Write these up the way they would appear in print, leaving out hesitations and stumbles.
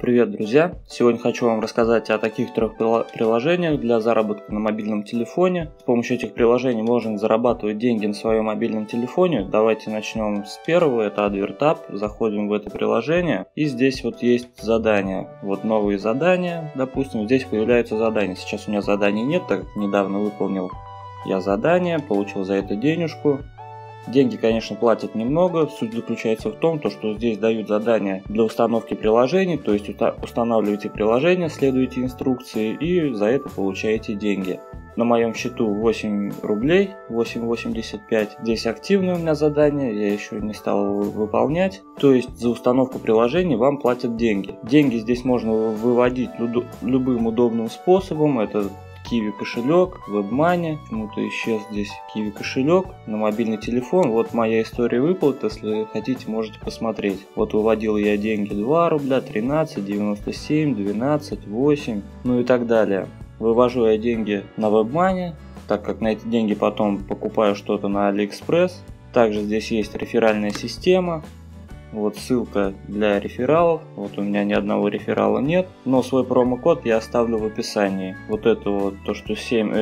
Привет, друзья! Сегодня хочу вам рассказать о таких трех приложениях для заработка на мобильном телефоне. С помощью этих приложений можно зарабатывать деньги на своем мобильном телефоне. Давайте начнем с первого, это AdverTap. Заходим в это приложение, и здесь вот есть задания. Вот новые задания, допустим, здесь появляются задания. Сейчас у меня заданий нет, так как недавно выполнил я задание, получил за это денежку. Деньги, конечно, платят немного. Суть заключается в том, что здесь дают задания для установки приложений, то есть устанавливаете приложение, следуете инструкции и за это получаете деньги. На моем счету 8 рублей, 8,85. Здесь активное у меня задание, я еще не стал его выполнять. То есть за установку приложений вам платят деньги. Деньги здесь можно выводить любым удобным способом. Это Kiwi кошелек, WebMoney, почему-то исчез здесь Kiwi кошелек, на мобильный телефон. Вот моя история выплат, если хотите, можете посмотреть. Вот выводил я деньги 2 рубля, 13, 97, 12, 8, ну и так далее. Вывожу я деньги на WebMoney, так как на эти деньги потом покупаю что-то на AliExpress. Также здесь есть реферальная система. Вот ссылка для рефералов. Вот у меня ни одного реферала нет, но свой промокод я оставлю в описании. Вот это вот то, что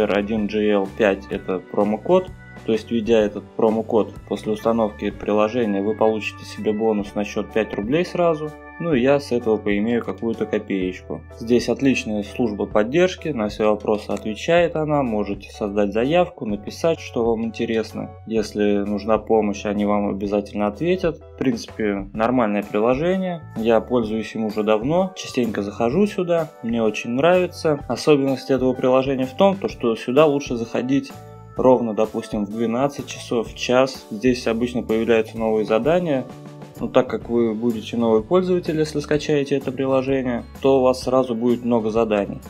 7R1GL5 это промокод. То есть, введя этот промокод после установки приложения, вы получите себе бонус на счет 5 рублей сразу. Ну и я с этого поимею какую-то копеечку. Здесь отличная служба поддержки, на все вопросы отвечает она. Можете создать заявку, написать, что вам интересно. Если нужна помощь, они вам обязательно ответят. В принципе, нормальное приложение. Я пользуюсь им уже давно, частенько захожу сюда, мне очень нравится. Особенность этого приложения в том, что сюда лучше заходить ровно, допустим, в 12 часов, в час. Здесь обычно появляются новые задания. Но так как вы будете новый пользователь, если скачаете это приложение, то у вас сразу будет много заданий.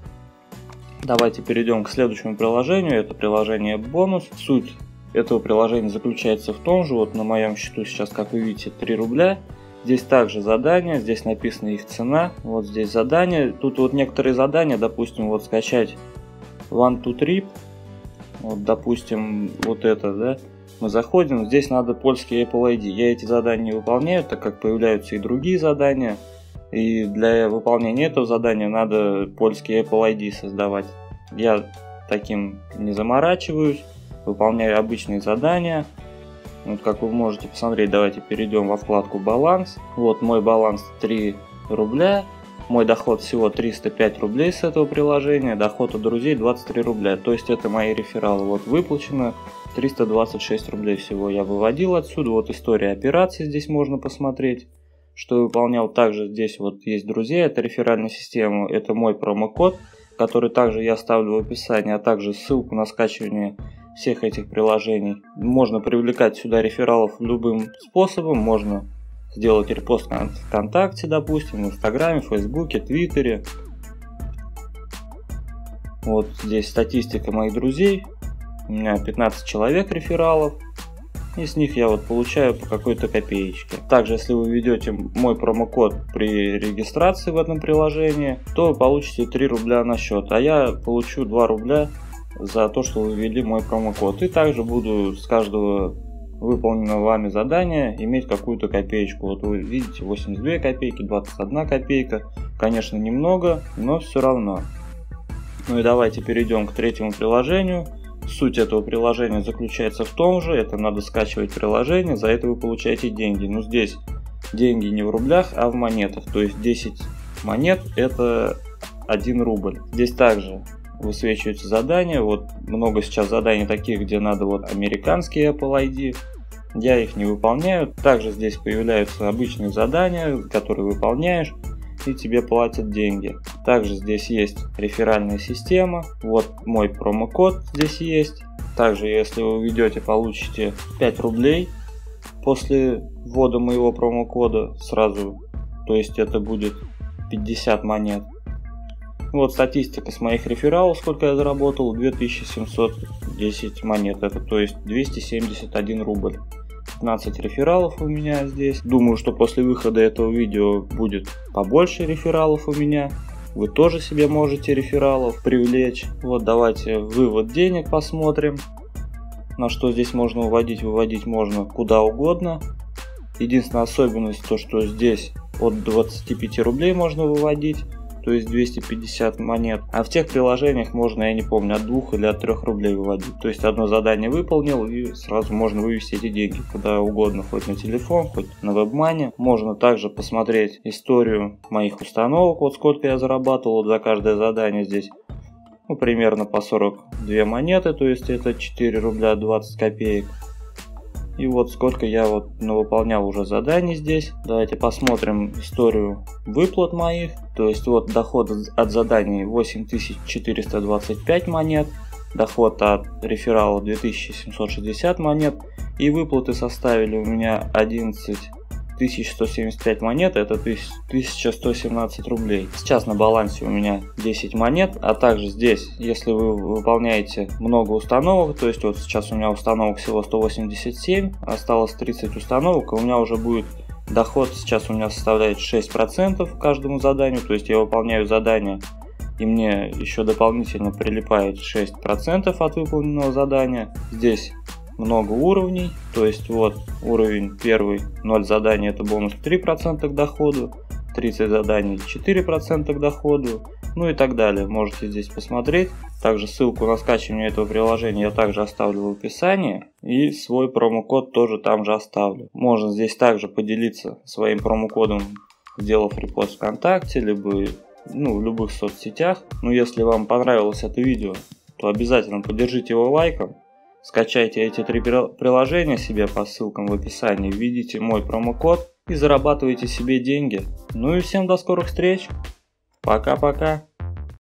Давайте перейдем к следующему приложению. Это приложение бонус. Суть этого приложения заключается в том же. Вот на моем счету сейчас, как вы видите, 3 рубля. Здесь также задания, здесь написана их цена. Вот здесь задания. Тут вот некоторые задания, допустим, вот скачать One to Trip. Вот, допустим, вот это, да. Мы заходим, здесь надо польский Apple ID. Я эти задания не выполняю, так как появляются и другие задания. И для выполнения этого задания надо польский Apple ID создавать. Я таким не заморачиваюсь, выполняю обычные задания. Вот как вы можете посмотреть, давайте перейдем во вкладку «Баланс». Вот мой баланс 3 рубля. Мой доход всего 305 рублей с этого приложения, доход от друзей 23 рубля. То есть это мои рефералы. Вот выплачено 326 рублей всего я выводил отсюда. Вот история операций здесь можно посмотреть, что я выполнял. Также здесь вот есть друзья, это реферальная система, это мой промокод, который также я оставлю в описании, а также ссылку на скачивание всех этих приложений. Можно привлекать сюда рефералов любым способом, можно сделать репост на ВКонтакте, допустим, в Инстаграме, Фейсбуке, Твиттере. Вот здесь статистика моих друзей. У меня 15 человек рефералов. И с них я вот получаю по какой-то копеечке. Также, если вы введете мой промокод при регистрации в этом приложении, то вы получите 3 рубля на счет. А я получу 2 рубля за то, что вы ввели мой промокод. И также буду с каждого выполненного вами задания иметь какую-то копеечку. Вот вы видите 82 копейки, 21 копейка. Конечно, немного, но все равно. Ну и давайте перейдем к третьему приложению. Суть этого приложения заключается в том же. Это надо скачивать приложение, за это вы получаете деньги. Но здесь деньги не в рублях, а в монетах. То есть 10 монет это 1 рубль. Здесь также высвечиваются задания. Вот много сейчас заданий таких, где надо вот американский Apple ID. Я их не выполняю. Также здесь появляются обычные задания, которые выполняешь, и тебе платят деньги. Также здесь есть реферальная система. Вот мой промокод здесь есть. Также, если вы введете, получите 5 рублей после ввода моего промокода сразу. То есть это будет 50 монет. Вот статистика с моих рефералов, сколько я заработал: 2710 монет, это то есть 271 рубль. 15 рефералов у меня здесь. Думаю, что после выхода этого видео будет побольше рефералов у меня. Вы тоже себе можете рефералов привлечь. Вот давайте вывод денег посмотрим. На что здесь можно выводить? Выводить можно куда угодно. Единственная особенность то, что здесь от 25 рублей можно выводить, то есть 250 монет. А в тех приложениях можно, я не помню, от 2 или от 3 рублей выводить. То есть одно задание выполнил и сразу можно вывести эти деньги куда угодно, хоть на телефон, хоть на WebMoney. Можно также посмотреть историю моих установок, вот сколько я зарабатывал за каждое задание здесь. Ну, примерно по 42 монеты, то есть это 4 рубля 20 копеек. И вот сколько я вот выполнял уже заданий здесь. Давайте посмотрим историю выплат моих. То есть вот доход от заданий 8425 монет. Доход от реферала 2760 монет. И выплаты составили у меня 11175 монет, это 1117 рублей. Сейчас на балансе у меня 10 монет, а также здесь, если вы выполняете много установок, то есть вот сейчас у меня установок всего 187, осталось 30 установок, и у меня уже будет доход, сейчас у меня составляет 6% к каждому заданию, то есть я выполняю задание, и мне еще дополнительно прилипает 6% от выполненного задания. Здесь много уровней, то есть вот уровень первый 0 заданий, это бонус 3% к доходу, 30 заданий 4% к доходу, ну и так далее. Можете здесь посмотреть. Также ссылку на скачивание этого приложения я также оставлю в описании, и свой промокод тоже там же оставлю. Можно здесь также поделиться своим промокодом, сделав репост ВКонтакте, либо в любых соцсетях. Но если вам понравилось это видео, то обязательно поддержите его лайком. Скачайте эти 3 приложения себе по ссылкам в описании, введите мой промокод и зарабатывайте себе деньги. Ну и всем до скорых встреч. Пока-пока.